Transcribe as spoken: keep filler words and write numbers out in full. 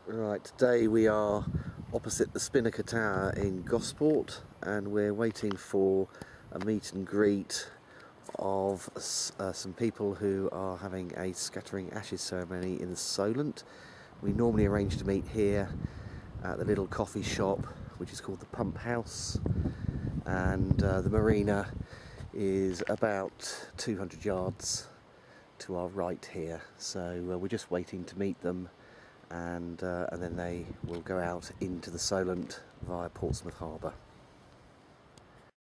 Right, today we are opposite the Spinnaker Tower in Gosport, and we're waiting for a meet and greet of uh, some people who are having a scattering ashes ceremony in Solent. We normally arrange to meet here at the little coffee shop which is called the Pump House, and uh, the marina is about two hundred yards to our right here, so uh, we're just waiting to meet them, and, uh, and then they will go out into the Solent via Portsmouth Harbour.